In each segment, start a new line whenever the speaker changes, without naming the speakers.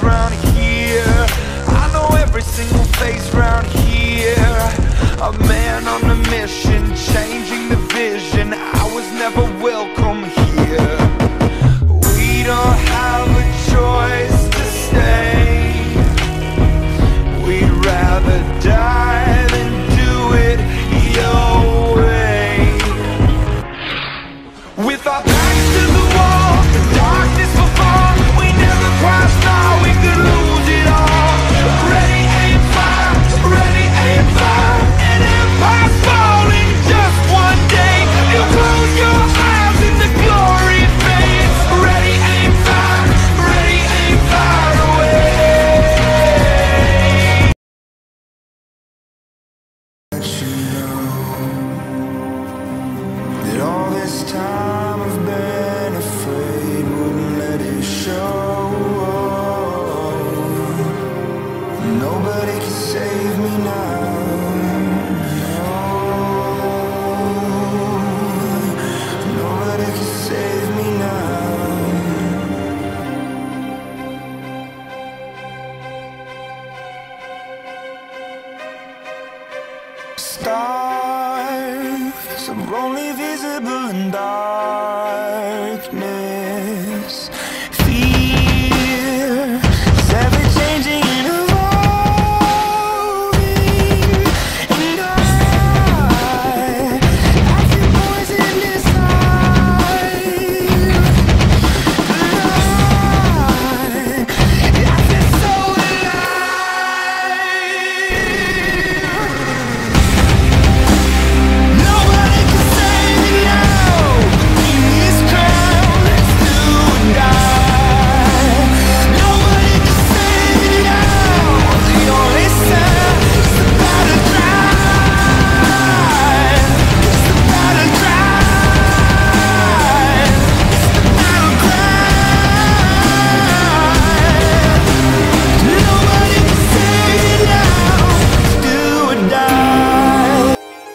round here. I know every single face round here. A man on a mission, changing the vision. I was never welcome here. We don't have a choice to stay. We'd rather die than do it your way. With our backs to the wall, the darkness will fall. We never crossed now, we could lose it all. Ready, aim, fire, ready, aim, fire. An empire's falling just one day. You close your eyes and the glory fades. Ready, aim, fire, ready, aim, fire away. Let you know that all this time I've been afraid, wouldn't let it show. Nobody can save me now. No, nobody can save me now. Stars are only visible in darkness. Fear is ever changing and evolving. And I feel poison inside. I feel so alive. Nobody can save me now. In this crowd, let's do or die. Nobody can save me now. The only sound is the battle cry. It's the battle cry. It's the battle cry. Nobody can save me now. Do or die.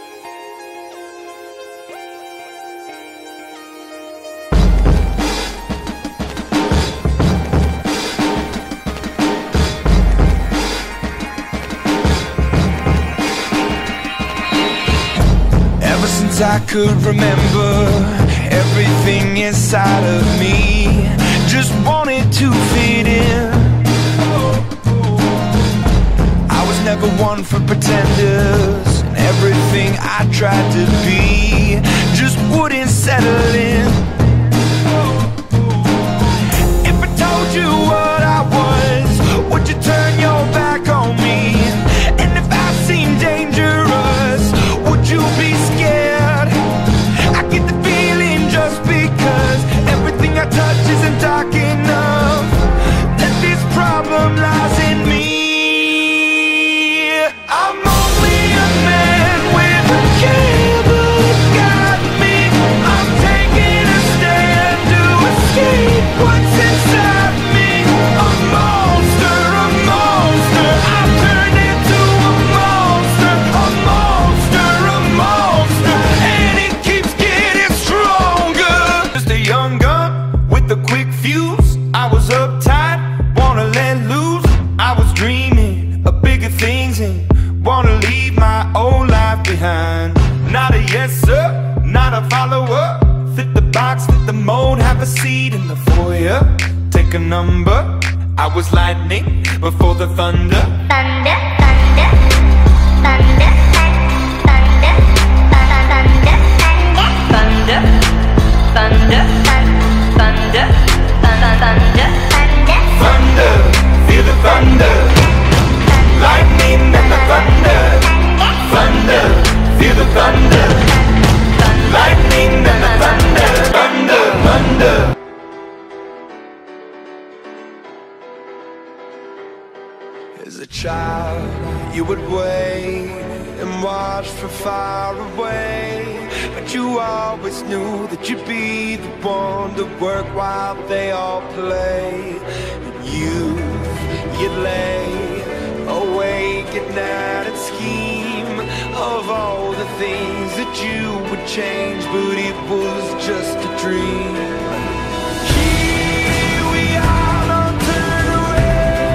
Ever since I could remember, everything inside of me just wanted to fit in. I was never one for pretenders, and everything I tried to be just wouldn't settle in. If I told you what I was, would you turn your back on me? And if I seemed dangerous, would you be scared? I get the feeling just because everything I touch isn't dark enough, that this problem lies in me. I'm only a man with a cable that got me. I'm taking a stand to escape what's inside me. A monster, a monster. I've turned into a monster, a monster, a monster, and it keeps getting stronger. Just a young gun with a quick fuse. I was uptight, wanna let loose. I was dreaming of bigger things and wanna leave my old life behind. Not a yes sir, not a follower. Fit the box, fit the mold, have a seat in the foyer. Take a number. I was lightning before the thunder.
Thunder, thunder, thunder, thunder, thunder, thunder, thunder, thunder, thunder, thunder,
Thunder, feel the thunder. Lightning and the thunder. Thunder, feel the thunder. Lightning and the thunder. Thunder, thunder. As a child, you would wait and watch from far away, but you always knew that you'd be the one to work while they all play. And you'd lay awake at night and scheme of all the things that you would change, but it was just a dream. Here we are, don't turn away.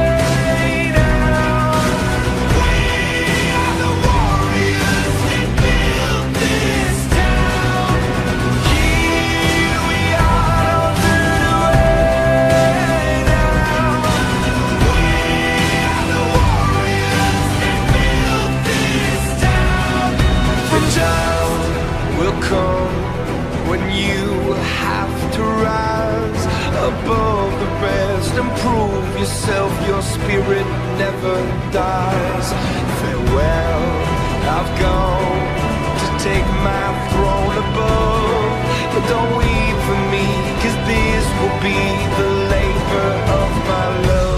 and prove yourself, your spirit never dies. Farewell, I've gone to take my throne above. But don't weep for me, 'cause this will be the labor of my love.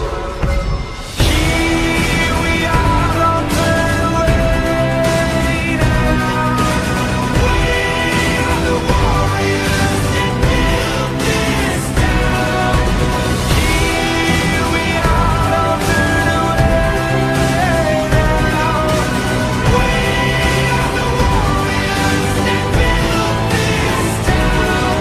Here we are, don't turn away now. We are the warriors that built this town. Here we are, don't turn away now. We are the warriors that built this town.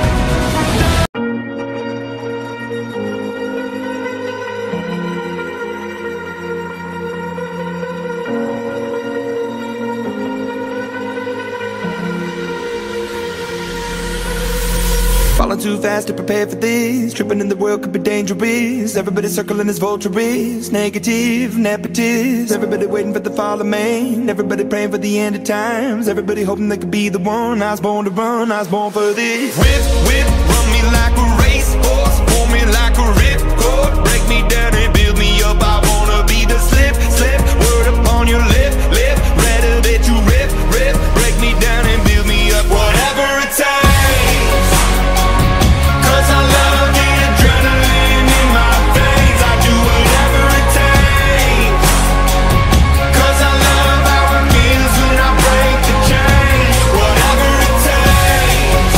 Falling too fast to prepare for this. Tripping in the world could be dangerous. Everybody circling as vultures. Negative, nepotist. Everybody waiting for the fall of man. Everybody praying for the end of times. Everybody hoping they could be the one. I was born to run, I was born for this. Whip, whip, run me like a racehorse. Pull me like a ripcord. Break me down and build me up. I wanna be the slip, slip. Word upon your lip, lip. Rather that you rip, rip. Break me down and build me up. Whatever it takes. I love the adrenaline in my veins. I do whatever it takes. 'Cause I love how it feels when I break the chains. Whatever it takes.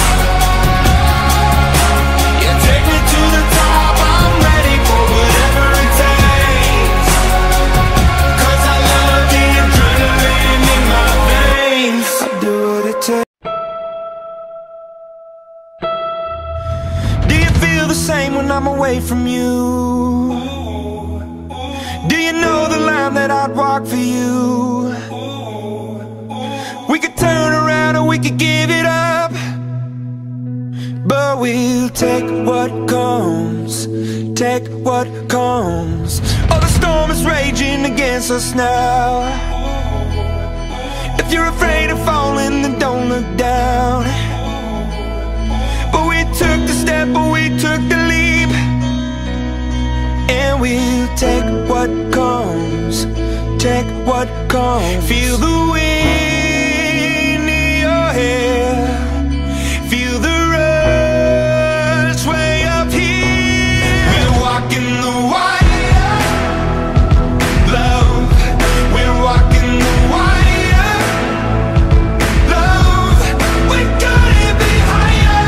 Yeah, take me to the top. I'm ready for whatever it takes. 'Cause I love the adrenaline in my veins. I do what it takes. The same when I'm away from you. Do you know the line that I'd walk for you? We could turn around or we could give it up, but we'll take what comes, take what comes. Oh, the storm is raging against us now. If you're afraid of falling, then don't look down. But we took the step, but we took the leap, and we'll take what comes, take what comes. Feel the wind in your hair, feel the rush way up here. We're walking the wire, love. We're walking the wire, love. We're gonna be higher.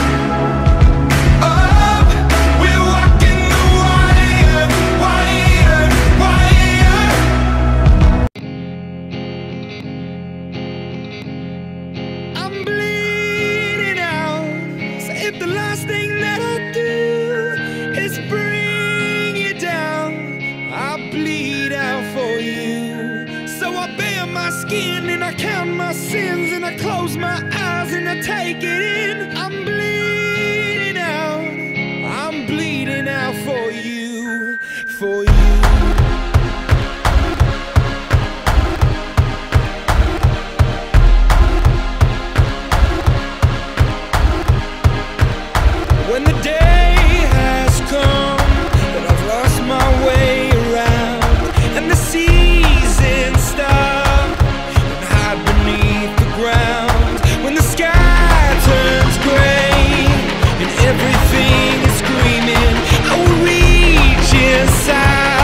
And I count my sins and I close my eyes and I take it in. I'm bleeding out, I'm bleeding out for you, for you. When the day has come and I've lost my way around and the seasons stop and hide beneath the ground, when the sky turns gray and everything is screaming, I will reach inside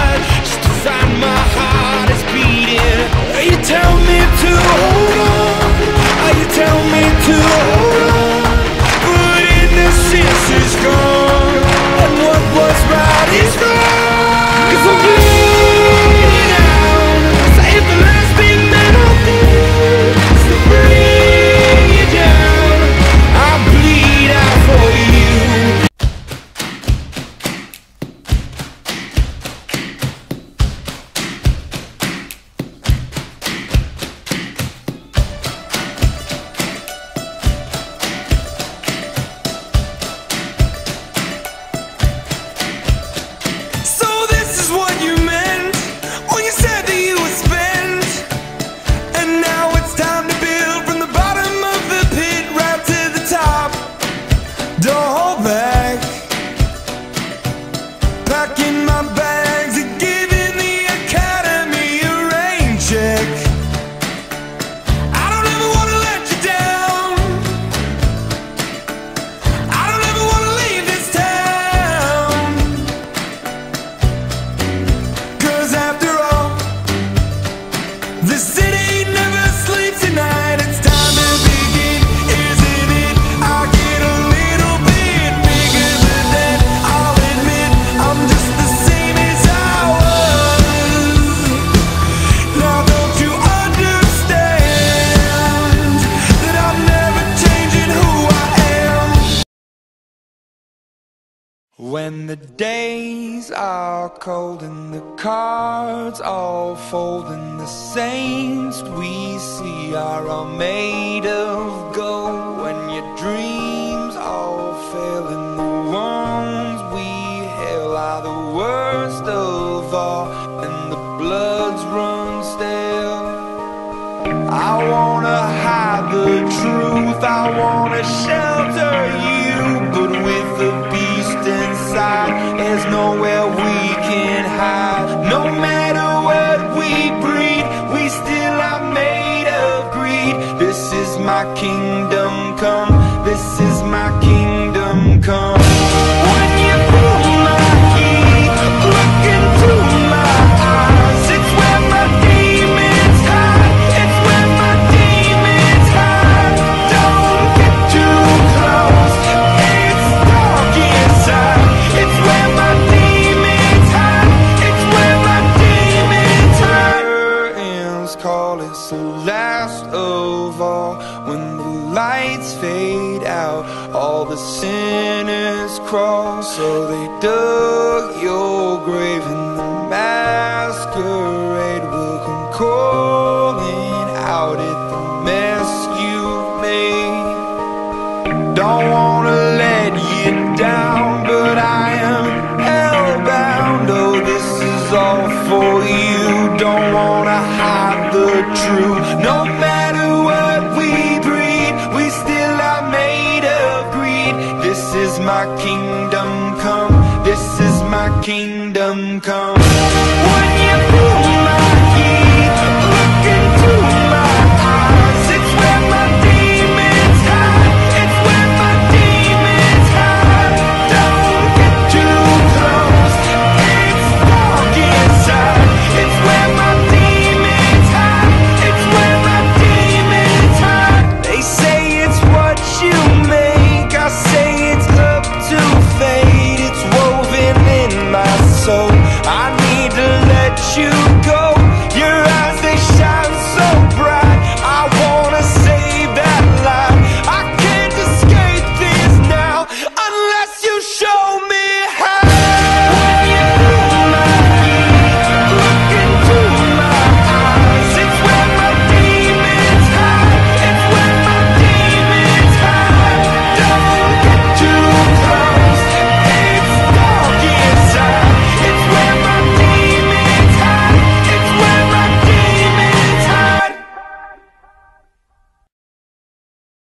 When the days are cold and the cards all fold, and the saints we see are all made of gold, when your dreams all fail and the ones we hail are the worst of all, and the bloods run stale. I wanna hide the truth, I wanna shelter you, but with the beast inside, there's nowhere we can hide. No matter what we breed, we still are made of greed. This is my kingdom come, this is my kingdom come. When you feel my heat, look into my eyes, it's where my demons hide, it's where my demons hide. Don't get too close, it's dark inside, it's where my demons hide, it's where my demons hide. Curtains call, it's the last of all. When the lights fade out, all the sinners crawl. So they dug your grave, and the masquerade will come calling out at the mess you've made. Don't wanna let you down, but I am hellbound. Oh, this is all for you. Don't wanna hide the truth. No matter what we breed, we still are made of greed. This is my kingdom come, this is my kingdom come. When you feel